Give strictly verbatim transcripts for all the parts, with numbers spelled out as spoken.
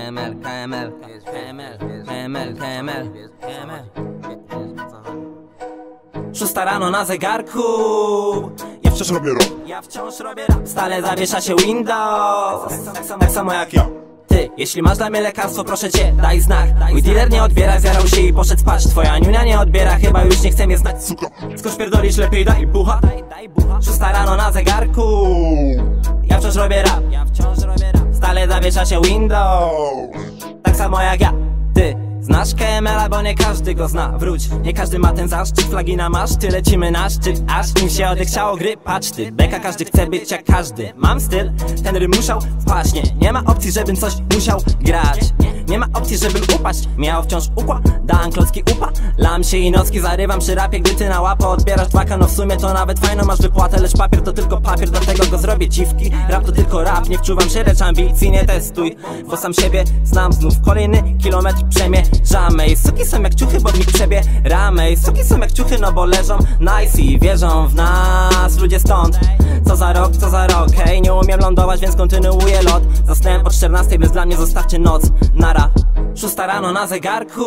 KML, KML, KML, KML, KML, KML. Szósta rano na zegarku. Ja wciąż robię rap. Ja wciąż robię rap. Stale zawiesza się Windows. Tak samo, tak samo jak ja. Ty, jeśli masz dla mnie lekarstwo, proszę cię, daj znak. Mój dealer nie odbiera, zjarał się i poszedł spać. Twoja niunia nie odbiera, chyba już nie chce mnie znać. Suka, skąd pierdolisz, lepiej daj bucha. Szósta rano na zegarku. Ja wciąż robię rap. Ja wciąż robię rap. Stale zawiesza się Windows. Tak samo jak ja. Ty, znasz K M L, bo nie każdy go zna. Wróć, nie każdy ma ten zaszczyt. Flagi na maszty, lecimy na szczyt. Aż nim się odechciało gry, patrz ty. Beka, każdy chce być jak każdy. Mam styl, ten rym musiał wpaść. Nie, nie ma opcji, żebym coś musiał grać. Nie ma opcji, żebym upaść. Miał wciąż układam klocki upa. Lam się i nocki zarywam przy rapie, gdy ty na łapę odbierasz dwaka. No w sumie to nawet fajno masz wypłatę, lecz papier to tylko papier, dlatego go zrobię dziwki. Rap to tylko rap, nie wczuwam się, lecz ambicji nie testuj. Bo sam siebie znam znów, kolejny kilometr przemierzamy. I suki są jak ciuchy, bo w nich przebieramy. I suki są jak ciuchy, no bo leżą nice i wierzą w nas ludzie stąd. Co za rok, co za rok, hej, nie umiem lądować, więc kontynuuję lot. Zasnąłem o czternastej, więc dla mnie zostawcie noc. Nara, szósta rano na zegarku.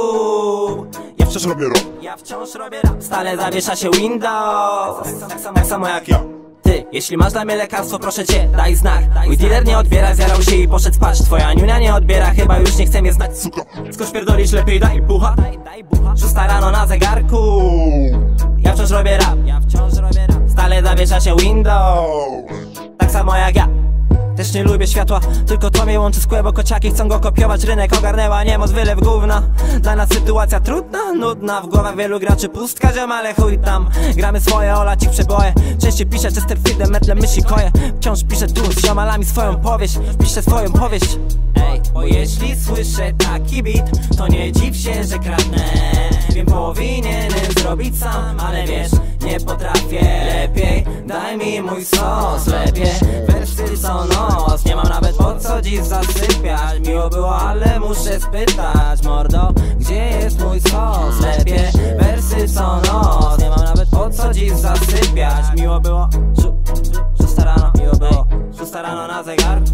Ja wciąż robię rap. Ja wciąż robię rap. Stale zawiesza się Windows. Tak samo, tak samo jak ja. Ty, jeśli masz dla mnie lekarstwo, proszę cię, daj znak. Mój dealer nie odbiera, zjarał się i poszedł spać. Twoja niunia nie odbiera, chyba już nie chce mnie znać. Suka, skąd pierdolisz, lepiej daj bucha. Szósta rano na zegarku. Ja wciąż robię rap. Ja wciąż robię rap. Stale zawiesza się Windows. Tak samo jak ja. Też nie lubię światła, tylko to mnie łączy z kłę, bo kociaki chcą go kopiować. Rynek ogarnęła niemoc, wylew gówna. Dla nas sytuacja trudna, nudna. W głowach wielu graczy pustka, ziomale chuj tam. Gramy swoje, olać ich przeboje. Częściej piszę Chesterfieldem, metle myśli koje. Wciąż piszę tu z ziomalami swoją powieść. Piszę swoją powieść. Ej, bo jeśli słyszę taki beat, to nie dziw się, że kradnę. Wiem, powinienem zrobić sam, ale wiesz, nie potrafię. Lepiej daj mi mój sos, lepiej wersy co noc. Nie mam nawet po co dziś zasypiać. Miło było, ale muszę spytać, mordo, gdzie jest mój sos? Lepiej wersy co noc. Nie mam nawet po co dziś zasypiać. Miło było, szósta rano, miło było, szósta rano na zegarku.